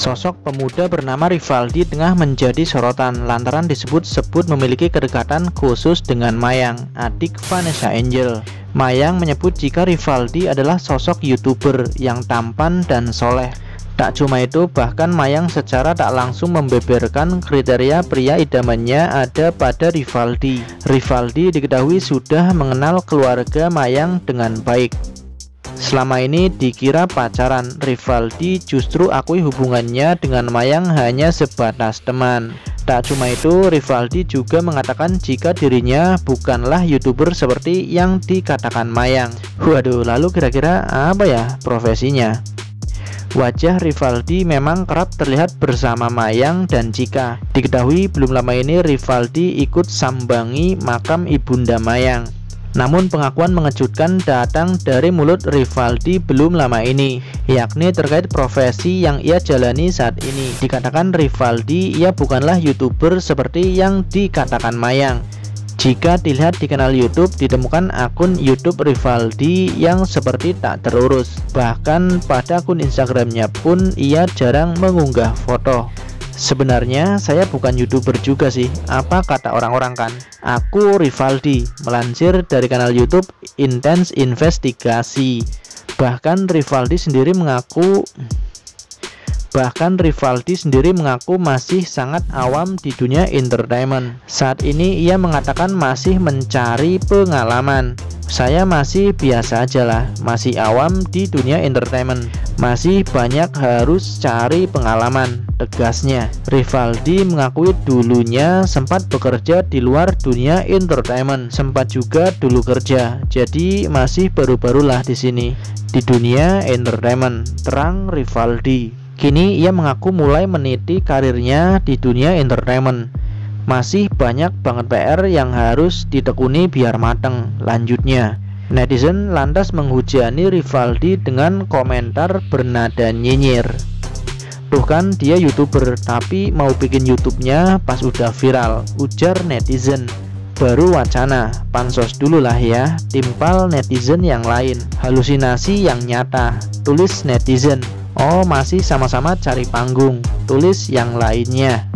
Sosok pemuda bernama Rivaldi tengah menjadi sorotan lantaran disebut-sebut memiliki kedekatan khusus dengan Mayang, adik Vanessa Angel. Mayang menyebut jika Rivaldi adalah sosok YouTuber yang tampan dan soleh. Tak cuma itu, bahkan Mayang secara tak langsung membeberkan kriteria pria idamannya ada pada Rivaldi. Rivaldi diketahui sudah mengenal keluarga Mayang dengan baik. Selama ini dikira pacaran, Rivaldi justru akui hubungannya dengan Mayang hanya sebatas teman. Tak cuma itu, Rivaldi juga mengatakan jika dirinya bukanlah YouTuber seperti yang dikatakan Mayang. Waduh, lalu kira-kira apa ya profesinya? Wajah Rivaldi memang kerap terlihat bersama Mayang dan Cika. Diketahui belum lama ini Rivaldi ikut sambangi makam ibunda Mayang. Namun pengakuan mengejutkan datang dari mulut Rivaldi belum lama ini, yakni terkait profesi yang ia jalani saat ini. Dikatakan Rivaldi ia bukanlah YouTuber seperti yang dikatakan Mayang. Jika dilihat di kanal YouTube, ditemukan akun YouTube Rivaldi yang seperti tak terurus. Bahkan pada akun Instagramnya pun ia jarang mengunggah foto. Sebenarnya saya bukan YouTuber juga sih, apa kata orang-orang kan? Aku Rivaldi, melansir dari kanal YouTube Intense Investigasi. Bahkan Rivaldi sendiri mengaku masih sangat awam di dunia entertainment. Saat ini ia mengatakan masih mencari pengalaman. Saya masih biasa aja lah, masih awam di dunia entertainment, masih banyak harus cari pengalaman, tegasnya. Rivaldi mengakui dulunya sempat bekerja di luar dunia entertainment, sempat juga dulu kerja, jadi masih baru-barulah di sini di dunia entertainment, terang Rivaldi. Kini ia mengaku mulai meniti karirnya di dunia entertainment. Masih banyak banget PR yang harus ditekuni biar mateng, lanjutnya. Netizen lantas menghujani Rivaldi dengan komentar bernada nyinyir. Tuh kan dia YouTuber tapi mau bikin YouTube-nya pas udah viral, ujar netizen. Baru wacana, pansos dulu lah ya, timpal netizen yang lain. Halusinasi yang nyata, tulis netizen. Oh masih sama-sama cari panggung, tulis yang lainnya.